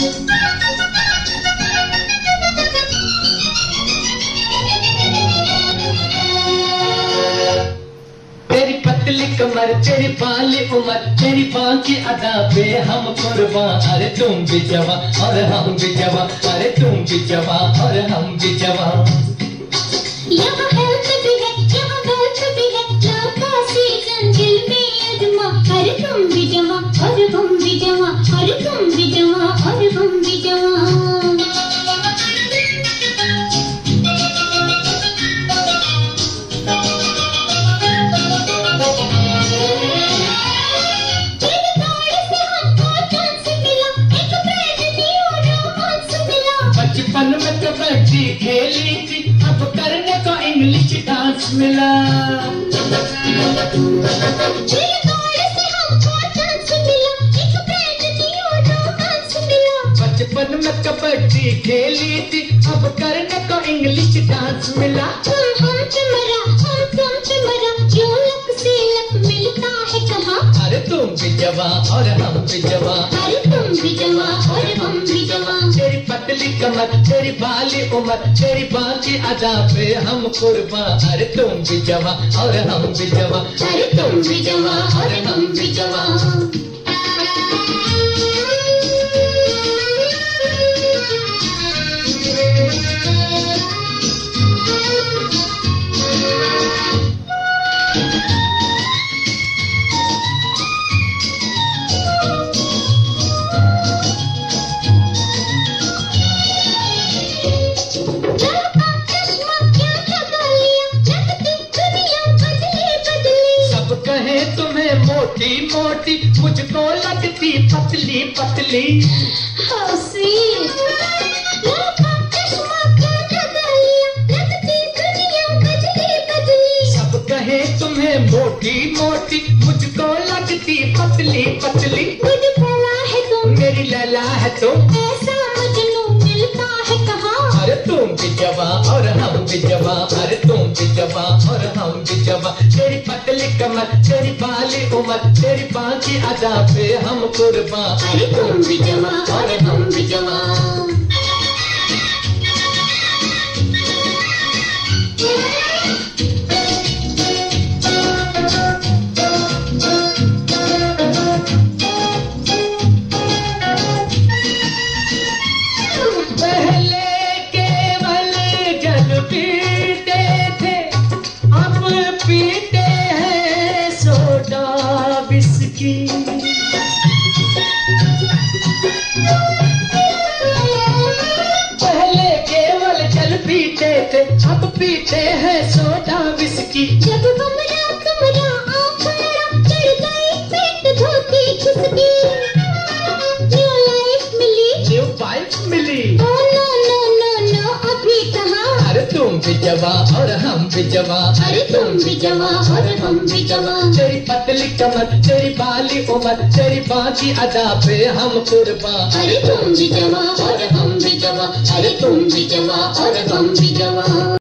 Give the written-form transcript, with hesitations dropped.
तेरी पतली कमर, तेरी बाली उम्र, तेरी बाकी अदा पे हम कुर्बान। अरे तुम भी जवां और हम भी जवां, अरे तुम भी जवां और हम भी जवां। यहाँ हेल्थ भी है, यहाँ वेल्थ भी है, लव का सीजन दिल में अजमा। अरे तुम भी जवां और हम भी जवां, अरे तुम भी जवां और हम भी जवां। बचपन में कबड्डी खेली थी, अब करने को इंग्लिश डांस मिला। बचपन में कबड्डी खेली थी, अब करने को इंग्लिश डांस मिला। अरे तुम भी जवां और हम भी जवां, अरे तुम भी जवां और हम भी जवां। तेरी पतली कमर, तेरी बाली उम्र, तेरी बाकी अदा पे हम कुर्बान। अरे तुम भी जवां और हम भी जवां, अरे तुम भी जवां और हम भी जवां। कहे तुम्हें मोटी मोटी, मुझको लगती पतली पतली। सब कहे तुम्हें मोटी मोटी, मुझको लगती पतली पतली। मेरी लैला है तुम, ऐसा मजनू मिलता है कहाँ। अरे तुम भी जवां और हम भी जवां, अरे तुम भी जवां और हम भी जवां। तेरी पतली कमर, तेरी बाली उम्र, तेरी बाकी अदा पे हम कुर्बान। अरे तुम भी जवां और हम भी जवां। पीते हैं सोडा विस्की। पहले केवल जल पीते थे, अब पीते हैं सोडा विस्की। जब हमरा तुम्हारा आंखड़ा चढ़ गई, पेट धोती खिसकी। न्यू लाइफ मिली, न्यू वाइफ मिली। Oh no no no no अभी कहाँ। अरे तुम भी जवां और हम भी जवां, अरे तुम भी जवां और हम भी जवां। तेरी पतली कमर, तेरी बाली उम्र, तेरी बाकी अदा पे हम कुर्बान। अरे तुम भी जवां और हम भी जवां, अरे तुम भी जवां और हम भी जवां।